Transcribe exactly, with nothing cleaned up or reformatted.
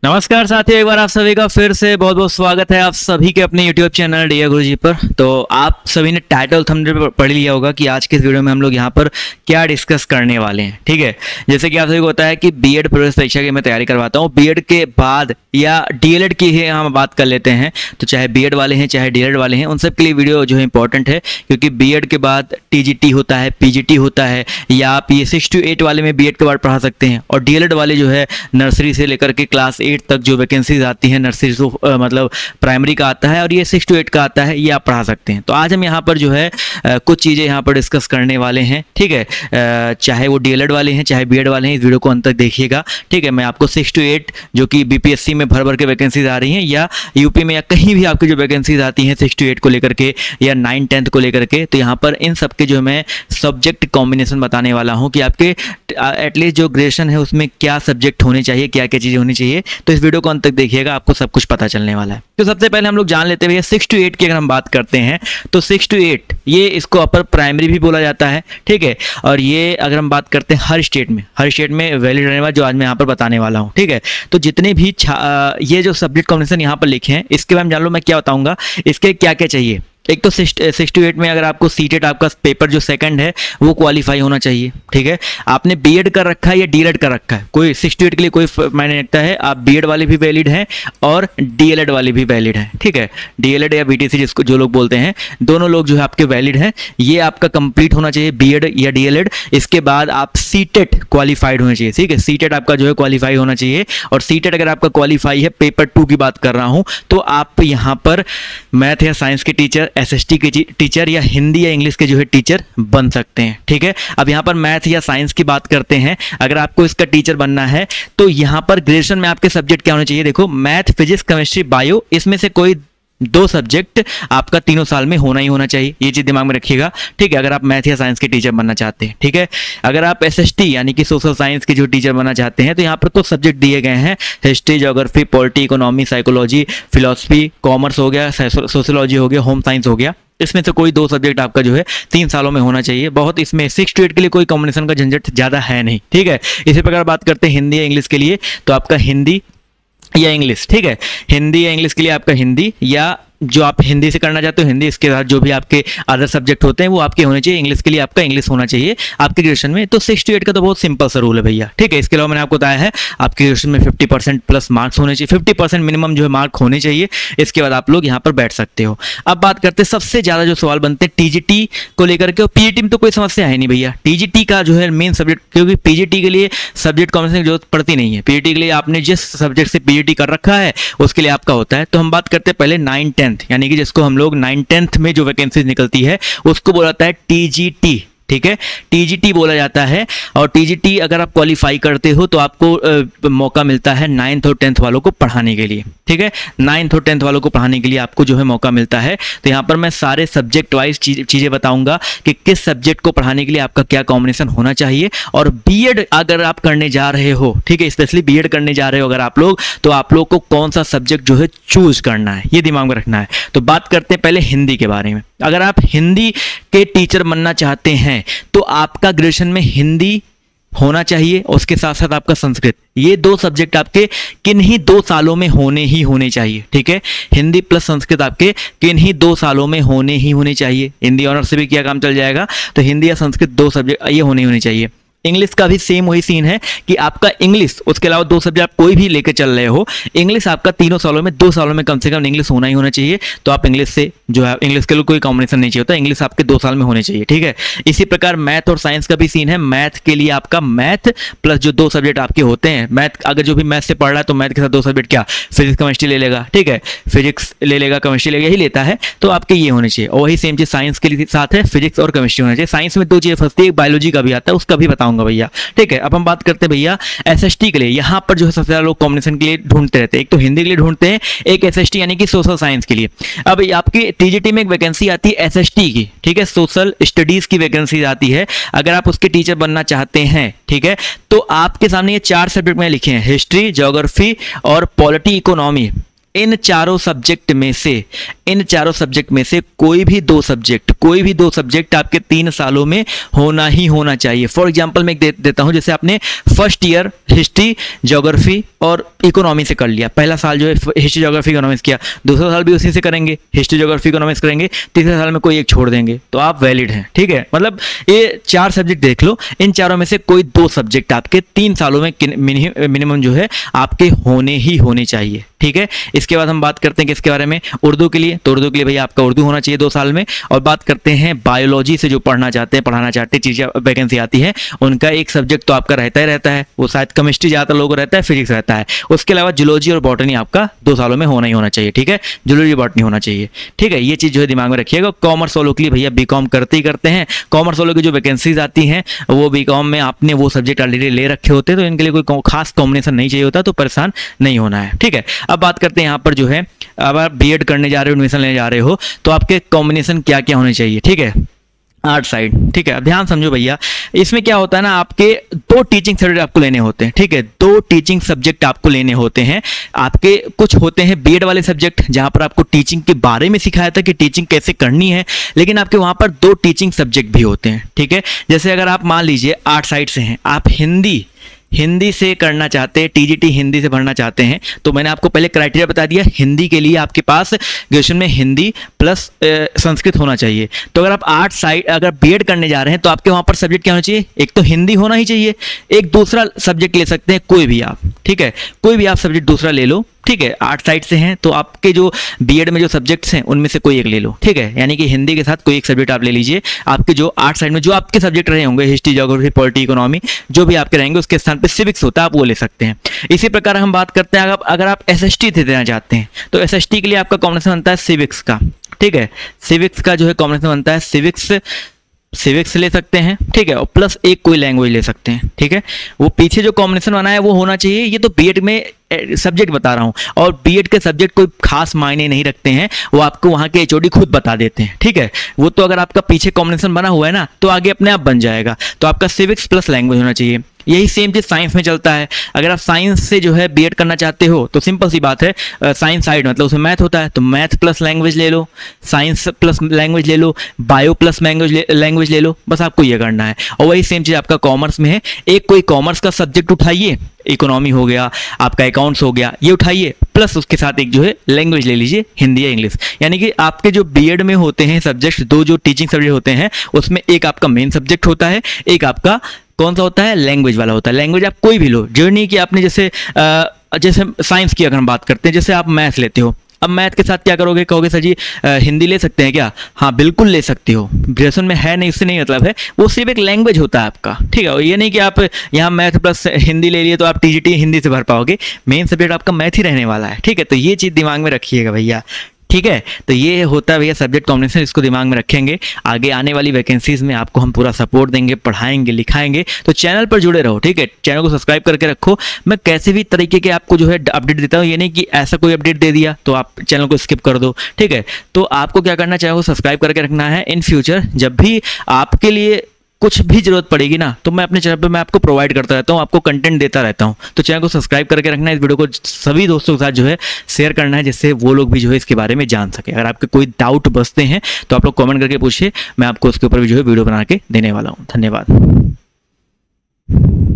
नमस्कार साथियों, एक बार आप सभी का फिर से बहुत बहुत स्वागत है आप सभी के अपने YouTube चैनल डियर गुरुजी पर। तो आप सभी ने टाइटल थंबनेल पढ़ लिया होगा कि आज के इस वीडियो में हम लोग यहाँ पर क्या डिस्कस करने वाले हैं। ठीक है, जैसे कि आप सभी को होता है कि बीएड प्रवेश परीक्षा की मैं तैयारी करवाता हूँ, बीएड के बाद या डीएलएड की ही हम बात कर लेते हैं। तो चाहे बीएड वाले हैं चाहे डीएलएड वाले हैं, उन सब के लिए वीडियो जो है इंपॉर्टेंट है, क्योंकि बीएड के बाद टीजीटी होता है, पीजीटी होता है, या आप ये सिक्स टू एट वाले में बीएड के बाद पढ़ा सकते हैं, और डीएलएड वाले जो है नर्सरी से लेकर के क्लास एट तक जो वैकेंसीज आती हैं, नर्सरी टू मतलब प्राइमरी का आता है और ये सिक्स टू एट का आता है, ये आप पढ़ा सकते हैं। तो आज हम यहाँ पर जो है आ, कुछ चीज़ें यहाँ पर डिस्कस करने वाले हैं। ठीक है, आ, चाहे वो डीएलएड वाले हैं चाहे बीएड वाले हैं, इस वीडियो को अंत तक देखिएगा। ठीक है, मैं आपको सिक्स टू एट जो कि बीपीएससी में भर भर के वैकेंसीज आ रही हैं, या यूपी में या कहीं भी आपकी जो वैकेंसीज आती हैं सिक्स टू एट को लेकर के या नाइन टेंथ को लेकर के, तो यहाँ पर इन सब के जो मैं सब्जेक्ट कॉम्बिनेशन बताने वाला हूँ कि आपके एटलीस्ट जो ग्रेजुएशन है उसमें क्या सब्जेक्ट होने चाहिए, क्या क्या चीज़ें होनी चाहिए। तो इस वीडियो को अंत तक देखिएगा, आपको सब कुछ पता चलने वाला है। तो सबसे पहले हम लोग जान लेते हैं सिक्स टू एट की अगर हम बात करते हैं तो सिक्स टू एट ये इसको अपर प्राइमरी भी बोला जाता है। ठीक है, और ये अगर हम बात करते हैं हर स्टेट में हर स्टेट में वैलिड रहने वाला, जो आज मैं यहाँ पर बताने वाला हूँ। ठीक है, तो जितने भी ये जो सब्जेक्ट कॉम्बिनेशन यहाँ पर लिखे हैं इसके बारे में जान लो, मैं क्या बताऊँगा इसके क्या क्या चाहिए। एक तो सिक्स टू एट में अगर आपको सीटेट आपका पेपर जो सेकंड है वो क्वालिफाई होना चाहिए। ठीक है, आपने बीएड कर रखा है या डीएलएड कर रखा है, कोई सिक्स टू एट के लिए कोई मायने रखता है, आप बीएड वाले भी वैलिड हैं और डीएलएड वाले भी वैलिड हैं। ठीक है, डीएलएड या बीटीसी जिसको जो लोग बोलते हैं, दोनों लोग जो है आपके वैलिड हैं। ये आपका कंप्लीट होना चाहिए बीएड या डीएलएड। इसके बाद आप सीटेट क्वालिफाइड होना चाहिए। ठीक है, सीटेट आपका जो है क्वालिफाई होना चाहिए, और सीटेट अगर आपका क्वालिफाई है, पेपर टू की बात कर रहा हूँ, तो आप यहाँ पर मैथ या साइंस के टीचर, एसएसटी के टीचर या हिंदी या इंग्लिश के जो है टीचर बन सकते हैं। ठीक है, अब यहाँ पर मैथ या साइंस की बात करते हैं, अगर आपको इसका टीचर बनना है तो यहाँ पर ग्रेजुएशन में आपके सब्जेक्ट क्या होने चाहिए। देखो, मैथ, फिजिक्स, केमिस्ट्री, बायो, इसमें से कोई दो सब्जेक्ट आपका तीनों साल में होना ही होना चाहिए, ये चीज दिमाग में रखिएगा। ठीक है, अगर आप मैथ या साइंस के टीचर बनना चाहते हैं। ठीक है, अगर आप एसएसटी यानी कि सोशल साइंस के जो टीचर बनना चाहते हैं, तो यहाँ पर तो सब्जेक्ट दिए गए हैं, history, geography, polity, economy, psychology, philosophy, commerce हो गया, सोशियोलॉजी हो गया, होम साइंस हो गया। इसमें से कोई दो सब्जेक्ट आपका जो है तीन सालों में होना चाहिए। बहुत इसमें सिक्स टू एट के लिए कोई कॉम्बिनेशन का झंझट ज़्यादा है नहीं। ठीक है, इसी प्रकार बात करते हैं हिंदी या इंग्लिश के लिए, तो आपका हिंदी या इंग्लिश। ठीक है, हिंदी या इंग्लिश के लिए आपका हिंदी, या जो आप हिंदी से करना चाहते हो हिंदी, इसके बाद जो भी आपके अदर सब्जेक्ट होते हैं वो आपके होने चाहिए। इंग्लिश के लिए आपका इंग्लिश होना चाहिए आपके ग्रेजुएशन में। तो सिक्स टू एट का तो बहुत सिंपल सा रूल है भैया। ठीक है, इसके अलावा मैंने आपको बताया है आपके ग्रेजुएशन में फिफ्टी परसेंट प्लस मार्क्स होने चाहिए, फिफ्टी परसेंट मिनिमम जो है मार्क होने चाहिए। इसके बाद आप लोग यहाँ पर बैठ सकते हो। अब बात करते हैं सबसे ज़्यादा जो सवाल बनते हैं टीजीटी को लेकर के, और पीजीटी में तो कोई समस्या है नहीं भैया। टीजीटी का जो है मेन सब्जेक्ट, क्योंकि पीजीटी के लिए सब्जेक्ट कॉम्बिनेशन की जरूरत पड़ती नहीं है। पीजीटी के लिए आपने जिस सब्जेक्ट से पीजीटी कर रखा है उसके लिए आपका होता है। तो हम बात करते हैं पहले नाइन टेंथ, यानी कि जिसको हम लोग नाइन टेंथ में जो वैकेंसी निकलती है उसको बोला जाता है टीजीटी। ठीक है, टीजीटी बोला जाता है। और टीजीटी अगर आप क्वालिफाई करते हो तो आपको आ, मौका मिलता है नाइन्थ और टेंथ वालों को पढ़ाने के लिए। ठीक है, नाइन्थ और टेंथ वालों को पढ़ाने के लिए आपको जो है मौका मिलता है। तो यहाँ पर मैं सारे सब्जेक्ट वाइज चीज़ें बताऊंगा कि किस सब्जेक्ट को पढ़ाने के लिए आपका क्या कॉम्बिनेशन होना चाहिए। और बीएड अगर आप करने जा रहे हो, ठीक है, स्पेशली बीएड करने जा रहे हो अगर आप लोग, तो आप लोग को कौन सा सब्जेक्ट जो है चूज करना है, ये दिमाग में रखना है। तो बात करते हैं पहले हिंदी के बारे में। अगर आप हिंदी के टीचर बनना चाहते हैं तो आपका ग्रेजुएशन में हिंदी होना चाहिए, और उसके साथ साथ आपका संस्कृत। ये दो सब्जेक्ट आपके किन्हीं दो सालों में होने ही होने चाहिए। ठीक है, हिंदी प्लस संस्कृत आपके किन्हीं दो सालों में होने ही होने चाहिए। हिंदी ऑनर्स से भी क्या काम चल जाएगा, तो हिंदी या संस्कृत दो सब्जेक्ट ये होने ही होने चाहिए। इंग्लिश का भी सेम वही सीन है कि आपका इंग्लिश, उसके अलावा दो सब्जेक्ट आप कोई भी लेकर चल रहे हो, इंग्लिश आपका तीनों सालों में दो सालों में कम से कम इंग्लिश होना ही होना चाहिए। तो आप इंग्लिश से जो है, इंग्लिश के लिए कोई कॉम्बिनेशन नहीं चाहिए होता, इंग्लिश आपके दो साल में होने चाहिए। ठीक है, इसी प्रकार मैथ और साइंस का भी सीन है। मैथ के लिए आपका मैथ प्लस जो दो सब्जेक्ट आपके होते हैं, मैथ अगर जो भी मैथ से पढ़ रहा है तो मैथ के साथ दो सब्जेक्ट क्या, फिजिक्स केमिस्ट्री ले लेगा। ठीक है, फिजिक्स ले लेगा, केमिस्ट्री लेगा, यही लेता है, तो आपके ये होने चाहिए। और वही सेम चीज साइंस के साथ है, फिजिक्स और केमिस्ट्री होना चाहिए। साइंस में दो चीजें फंसती है, एक बायोलॉजी का भी आता है, उसका भी बताऊंगा भैया। ठीक, अब हम बात करते हैं भैया एसएसटी के लिए। यहां पर जो है सबसे ज्यादा लोग कॉम्बिनेशन के लिए ढूंढते रहते हैं, एक तो हिंदी के लिए ढूंढते हैं, एक एसएसटी यानी कि सोशल साइंस के लिए। अब आपकी टीजीटी में एक वैकेंसी आती है एसएसटी की। ठीक है, सोशल स्टडीज की वैकेंसी आती है। अगर आप उसके टीचर बनना चाहते हैं, ठीक है, तो आपके सामने ये चार सब्जेक्ट में लिखे हैं, हिस्ट्री, ज्योग्राफी और पॉलिटी, इकोनॉमी। इन चारों सब्जेक्ट में से इन चारों सब्जेक्ट में से कोई भी दो सब्जेक्ट कोई भी दो सब्जेक्ट आपके तीन सालों में होना ही होना चाहिए। फॉर एग्जांपल मैं दे, देता हूं, जैसे आपने फर्स्ट ईयर हिस्ट्री, ज्योग्राफी और इकोनॉमी से कर लिया, पहला साल जो है हिस्ट्री, ज्योग्राफी, इकोनॉमिक्स किया, दूसरा साल भी उसी से करेंगे, हिस्ट्री, ज्योग्राफी, इकोनॉमिक्स करेंगे, तीसरे साल में कोई एक छोड़ देंगे, तो आप वैलिड हैं। ठीक है, मतलब ये चार सब्जेक्ट देख लो, इन चारों में से कोई दो सब्जेक्ट आपके तीन सालों में मिनिमम जो है आपके होने ही होने चाहिए। ठीक है, इसके बाद हम बात करते हैं किसके बारे में, उर्दू के लिए। तो उर्दू के लिए भैया आपका उर्दू होना चाहिए दो साल में। और बात करते हैं बायोलॉजी से जो पढ़ना चाहते हैं, पढ़ाना चाहते हैं, चीजें वैकेंसी आती है, उनका एक सब्जेक्ट तो आपका रहता ही रहता है, वो शायद केमिस्ट्री ज़्यादातर लोगों को रहता है, फिजिक्स रहता है। उसके अलावा जूलॉजी और बॉटनी आपका दो सालों में होना ही होना चाहिए। ठीक है, जूलॉजी बॉटनी होना चाहिए। ठीक है, ये चीज़ जो है दिमाग में रखिएगा। कॉमर्स वालों के लिए भैया बी कॉम करते ही करते हैं, कॉमर्स वालों की जो वैकेंसीज आती हैं वो बी कॉम में आपने वो सब्जेक्ट ऑलरेडी ले रखे होते हैं, तो इनके लिए कोई खास कॉम्बिनेशन नहीं चाहिए होता, तो परेशान नहीं होना है। ठीक है, अब बात करते हैं यहाँ पर जो है, अब आप बीएड करने जा रहे हो, एडमिशन लेने जा रहे हो, तो आपके कॉम्बिनेशन क्या क्या होने चाहिए। ठीक है, आर्ट साइड। ठीक है, ध्यान समझो भैया, इसमें क्या होता है ना, आपके दो टीचिंग सब्जेक्ट आपको लेने होते हैं। ठीक है, दो टीचिंग सब्जेक्ट आपको लेने होते हैं। आपके कुछ होते हैं बीएड वाले सब्जेक्ट जहां पर आपको टीचिंग के बारे में सिखाया था कि टीचिंग कैसे करनी है, लेकिन आपके वहां पर दो टीचिंग सब्जेक्ट भी होते हैं। ठीक है, जैसे अगर आप मान लीजिए आर्ट साइड से हैं, आप हिंदी हिंदी से करना चाहते हैं, टीजीटी हिंदी से पढ़ना चाहते हैं, तो मैंने आपको पहले क्राइटेरिया बता दिया, हिंदी के लिए आपके पास ग्रेजुएशन में हिंदी प्लस संस्कृत होना चाहिए। तो अगर आप आर्ट साइड अगर बीएड करने जा रहे हैं तो आपके वहाँ पर सब्जेक्ट क्या होना चाहिए, एक तो हिंदी होना ही चाहिए, एक दूसरा सब्जेक्ट ले सकते हैं कोई भी आप। ठीक है, कोई भी आप सब्जेक्ट दूसरा ले लो। ठीक है, आर्ट साइड से हैं तो आपके जो बीएड में जो सब्जेक्ट्स हैं उनमें से कोई एक ले लो। ठीक है, यानी कि हिंदी के साथ कोई एक सब्जेक्ट आप ले लीजिए। आपके जो आर्ट साइड में जो आपके सब्जेक्ट रहे होंगे, हिस्ट्री, ज्योग्राफी, पॉलिटी, इकोनॉमी, जो भी आपके रहेंगे, उसके स्थान पे सिविक्स होता है, आप वो ले सकते हैं। इसी प्रकार हम बात करते हैं, अगर अगर आप एसएसटी देना चाहते हैं तो एसएसटी के लिए आपका कॉम्बिनेशन बनता है सिविक्स का। ठीक है, सिविक्स का जो है कॉम्बिनेशन बनता है सिविक्स सिविक्स ले सकते हैं। ठीक है, और प्लस एक कोई लैंग्वेज ले सकते हैं। ठीक है, वो पीछे जो कॉम्बिनेशन बना है वो होना चाहिए। ये तो बीएड में सब्जेक्ट बता रहा हूं, और बीएड के सब्जेक्ट कोई खास मायने नहीं रखते हैं, वो आपको वहां के एचओडी खुद बता देते हैं। ठीक है, वो तो अगर आपका पीछे कॉम्बिनेशन बना हुआ है ना तो आगे अपने आप बन जाएगा। तो आपका सिविक्स प्लस लैंग्वेज होना चाहिए। यही सेम चीज साइंस में चलता है। अगर आप साइंस से जो है बीएड करना चाहते हो तो सिंपल सी बात है, साइंस साइड मतलब उसमें मैथ होता है, तो मैथ प्लस लैंग्वेज ले लो, साइंस प्लस लैंग्वेज ले लो, बायो प्लस लैंग्वेज लैंग्वेज ले लो, बस आपको ये करना है। और वही सेम चीज आपका कॉमर्स में है, एक कोई कॉमर्स का सब्जेक्ट उठाइए, इकोनॉमी हो गया, आपका अकाउंट्स हो गया, ये उठाइए, प्लस उसके साथ एक जो है लैंग्वेज ले लीजिए, हिंदी या इंग्लिश। यानी कि आपके जो बीएड में होते हैं सब्जेक्ट, दो जो टीचिंग सब्जेक्ट होते हैं, उसमें एक आपका मेन सब्जेक्ट होता है, एक आपका कौन सा होता है, लैंग्वेज वाला होता है। लैंग्वेज आप कोई भी लो, जो नहीं कि आपने जैसे आ, जैसे साइंस की अगर हम बात करते हैं, जैसे आप मैथ लेते हो, अब मैथ के साथ क्या करोगे, कहोगे सर जी आ, हिंदी ले सकते हैं क्या? हाँ बिल्कुल ले सकते हो, ग्रेजुएशन में है नहीं, उससे नहीं मतलब है, वो सिर्फ एक लैंग्वेज होता है आपका। ठीक है, ये नहीं कि आप यहाँ मैथ प्लस हिंदी ले लिए तो आप टीजीटी हिंदी से भर पाओगे, मेन सब्जेक्ट आपका मैथ ही रहने वाला है। ठीक है, तो ये चीज़ दिमाग में रखिएगा भैया। ठीक है, तो ये होता है भैया सब्जेक्ट कॉम्बिनेशन, इसको दिमाग में रखेंगे। आगे आने वाली वैकेंसीज में आपको हम पूरा सपोर्ट देंगे, पढ़ाएंगे, लिखाएंगे, तो चैनल पर जुड़े रहो। ठीक है, चैनल को सब्सक्राइब करके रखो। मैं कैसे भी तरीके के आपको जो है अपडेट देता हूँ, ये नहीं कि ऐसा कोई अपडेट दे दिया तो आप चैनल को स्किप कर दो। ठीक है, तो आपको क्या करना चाहिए, सब्सक्राइब करके रखना है। इन फ्यूचर जब भी आपके लिए कुछ भी जरूरत पड़ेगी ना, तो मैं अपने चैनल पे मैं आपको प्रोवाइड करता रहता हूँ, आपको कंटेंट देता रहता हूँ। तो चैनल को सब्सक्राइब करके रखना है, इस वीडियो को सभी दोस्तों के साथ जो है शेयर करना है, जिससे वो लोग भी जो है इसके बारे में जान सके। अगर आपके कोई डाउट बचते हैं तो आप लोग कमेंट करके पूछिए, मैं आपको उसके ऊपर भी जो है वीडियो बना के देने वाला हूँ। धन्यवाद।